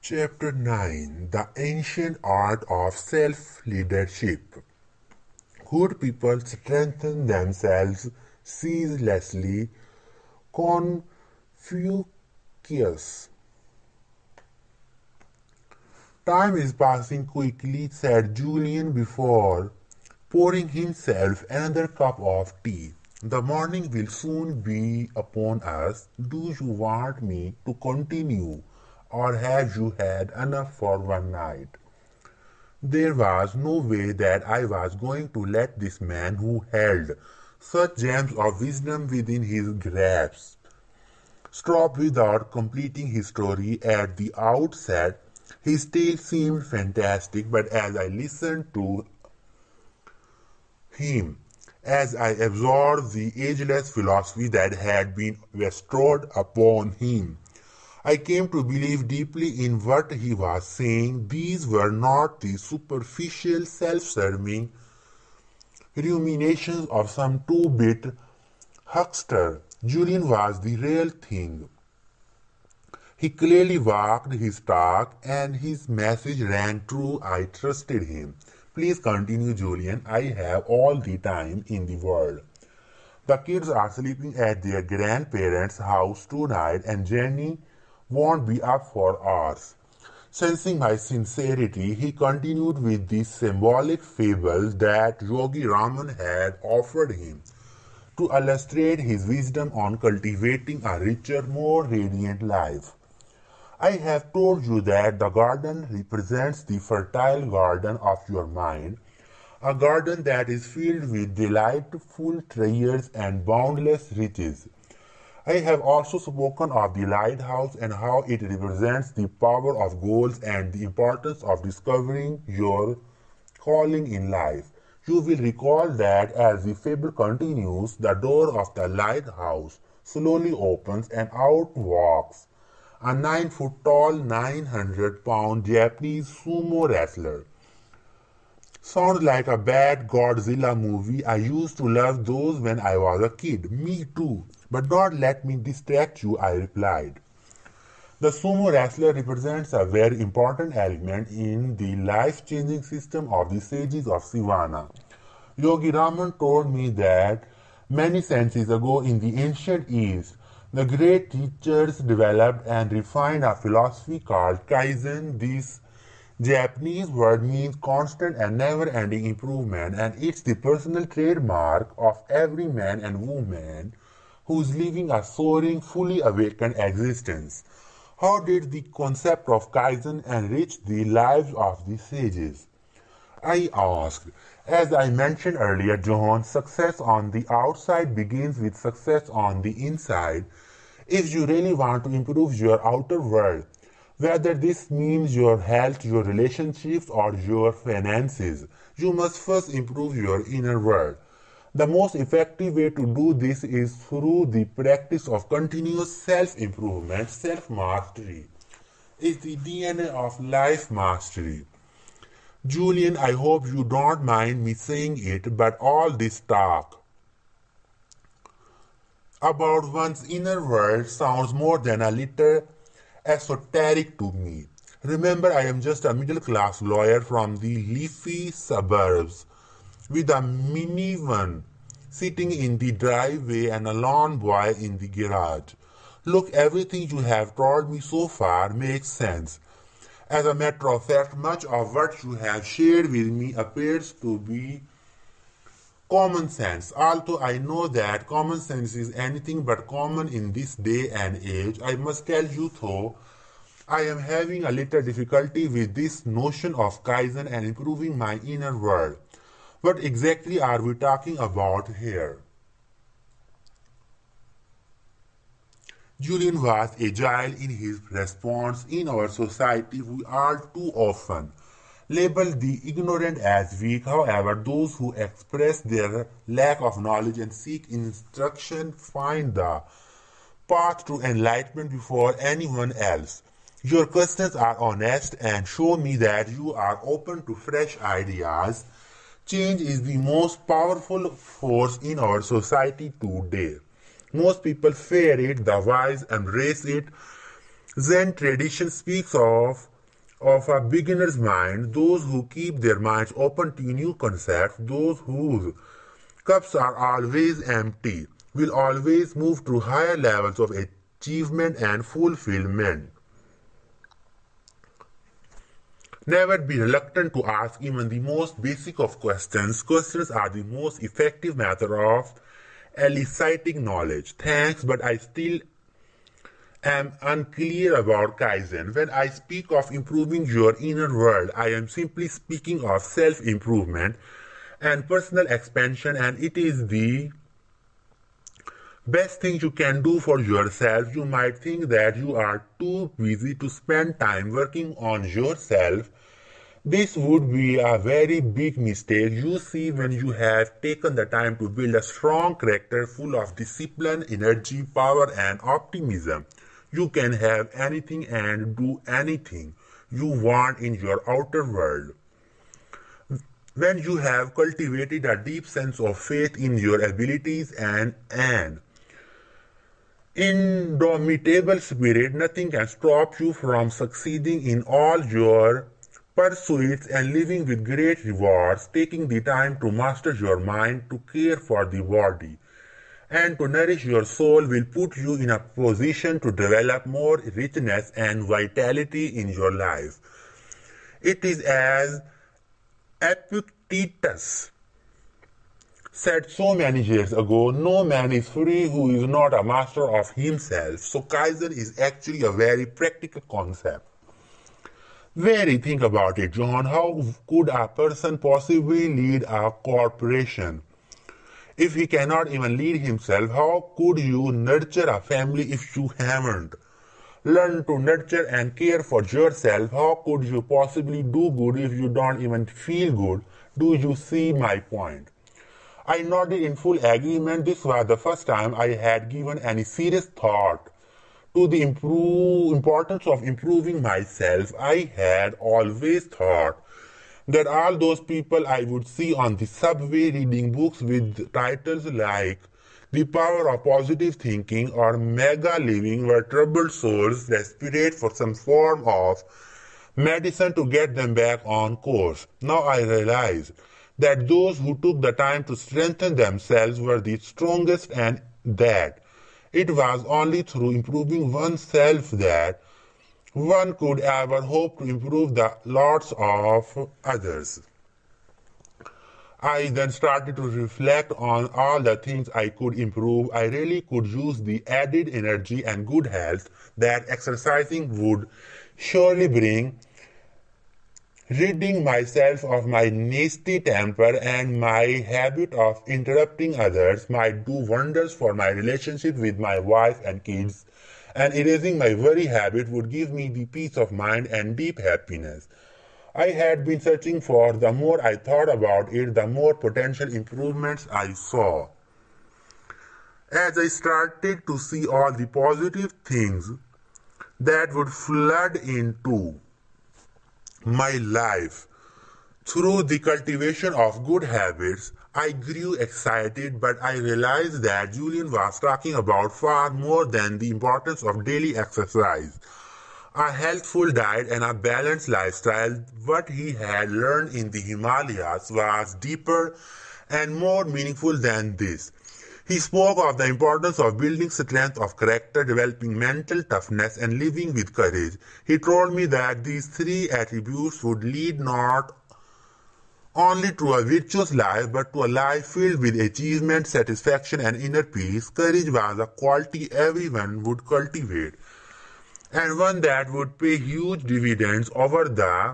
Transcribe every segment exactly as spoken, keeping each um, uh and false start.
Chapter nine The Ancient Art of Self-Leadership. Good people strengthen themselves ceaselessly. Confucius. Time is passing quickly, said Julian before pouring himself another cup of tea. The morning will soon be upon us. Do you want me to continue, or have you had enough for one night? There was no way that I was going to let this man who held such gems of wisdom within his grasp stop without completing his story at the outset. His tale seemed fantastic, but as I listened to him, as I absorbed the ageless philosophy that had been bestowed upon him, I came to believe deeply in what he was saying. These were not the superficial, self-serving ruminations of some two-bit huckster. Julian was the real thing. He clearly walked his talk, and his message rang true. I trusted him. Please continue, Julian. I have all the time in the world. The kids are sleeping at their grandparents' house tonight, and Jenny won't be up for hours. Sensing my sincerity, he continued with the symbolic fables that Yogi Raman had offered him to illustrate his wisdom on cultivating a richer, more radiant life. I have told you that the garden represents the fertile garden of your mind, a garden that is filled with delightful treasures and boundless riches. I have also spoken of the lighthouse and how it represents the power of goals and the importance of discovering your calling in life. You will recall that as the fable continues, the door of the lighthouse slowly opens and out walks a nine foot tall, nine hundred pound Japanese sumo wrestler. Sounds like a bad Godzilla movie. I used to love those when I was a kid. Me too. But don't let me distract you, I replied. The sumo wrestler represents a very important element in the life-changing system of the sages of Sivana. Yogi Raman told me that many centuries ago in the ancient East, the great teachers developed and refined a philosophy called Kaizen. This Japanese word means constant and never-ending improvement, and it's the personal trademark of every man and woman who's living a soaring, fully awakened existence. How did the concept of Kaizen enrich the lives of the sages? I asked. As I mentioned earlier, John, success on the outside begins with success on the inside. If you really want to improve your outer world, whether this means your health, your relationships, or your finances, you must first improve your inner world. The most effective way to do this is through the practice of continuous self-improvement. Self-mastery is the D N A of life mastery. Julian, I hope you don't mind me saying it, but all this talk about one's inner world sounds more than a little esoteric to me. Remember, I am just a middle-class lawyer from the leafy suburbs with a minivan sitting in the driveway and a lawn boy in the garage. Look, everything you have told me so far makes sense. As a matter of fact, much of what you have shared with me appears to be common sense. Although I know that common sense is anything but common in this day and age, I must tell you though, I am having a little difficulty with this notion of Kaizen and improving my inner world. What exactly are we talking about here? Julian was agile in his response. In our society, we are too often labeled the ignorant as weak. However, those who express their lack of knowledge and seek instruction find the path to enlightenment before anyone else. Your questions are honest and show me that you are open to fresh ideas. Change is the most powerful force in our society today. Most people fear it, the wise embrace it. Zen tradition speaks of of a beginner's mind, those who keep their minds open to new concepts, those whose cups are always empty, will always move to higher levels of achievement and fulfillment. Never be reluctant to ask even the most basic of questions. Questions are the most effective method of eliciting knowledge. Thanks, but I still am unclear about Kaizen. When I speak of improving your inner world, I am simply speaking of self-improvement and personal expansion, and it is the best thing you can do for yourself. You might think that you are too busy to spend time working on yourself. This would be a very big mistake. You see, when you have taken the time to build a strong character full of discipline, energy, power, and optimism, you can have anything and do anything you want in your outer world. When you have cultivated a deep sense of faith in your abilities and an indomitable spirit, nothing can stop you from succeeding in all your pursuits and living with great rewards. Taking the time to master your mind, to care for the body, and to nourish your soul will put you in a position to develop more richness and vitality in your life. It is as Epictetus said so many years ago, no man is free who is not a master of himself. So Kaizen is actually a very practical concept. Very think about it, John. How could a person possibly lead a corporation? If he cannot even lead himself, how could you nurture a family if you haven't learned to nurture and care for yourself? How could you possibly do good if you don't even feel good? Do you see my point? I nodded in full agreement. This was the first time I had given any serious thought to the improve, importance of improving myself. I had always thought that all those people I would see on the subway reading books with titles like The Power of Positive Thinking or Mega Living were troubled souls desperate for some form of medicine to get them back on course. Now I realize that those who took the time to strengthen themselves were the strongest, and that it was only through improving oneself that one could ever hope to improve the lots of others. I then started to reflect on all the things I could improve. I really could use the added energy and good health that exercising would surely bring. Ridding myself of my nasty temper and my habit of interrupting others might do wonders for my relationship with my wife and kids, and erasing my worry habit would give me the peace of mind and deep happiness I had been searching for. The more I thought about it, the more potential improvements I saw. As I started to see all the positive things that would flood into my life through the cultivation of good habits, I grew excited, but I realized that Julian was talking about far more than the importance of daily exercise, a healthful diet, and a balanced lifestyle. What he had learned in the Himalayas was deeper and more meaningful than this. He spoke of the importance of building strength of character, developing mental toughness, and living with courage. He told me that these three attributes would lead not only to a virtuous life, but to a life filled with achievement, satisfaction, and inner peace. Courage was a quality everyone would cultivate, and one that would pay huge dividends over the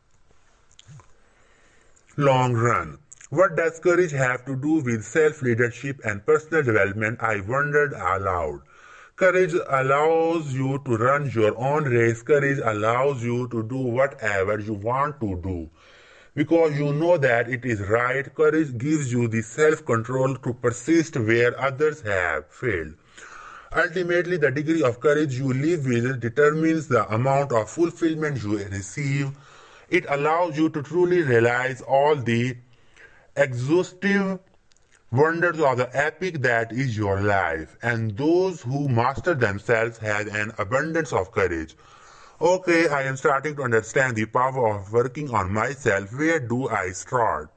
long run. What does courage have to do with self-leadership and personal development? I wondered aloud. Courage allows you to run your own race. Courage allows you to do whatever you want to do because you know that it is right. Courage gives you the self-control to persist where others have failed. Ultimately, the degree of courage you live with determines the amount of fulfillment you receive. It allows you to truly realize all the exhaustive wonders of the epic that is your life, and those who master themselves have an abundance of courage. Okay, I am starting to understand the power of working on myself. Where do I start?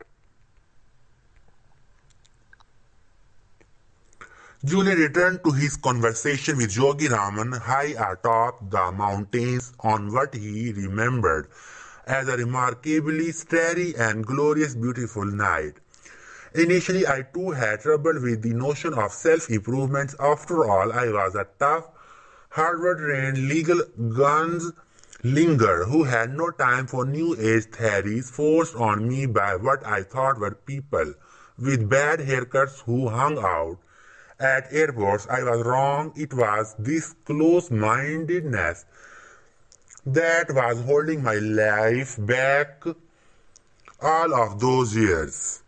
Julian returned to his conversation with Yogi Raman high atop the mountains on what he remembered as a remarkably starry and glorious beautiful night. Initially, I too had trouble with the notion of self-improvement. After all, I was a tough, Harvard-trained legal gunslinger who had no time for New Age theories forced on me by what I thought were people with bad haircuts who hung out at airports. I was wrong. It was this close-mindedness that was holding my life back all of those years.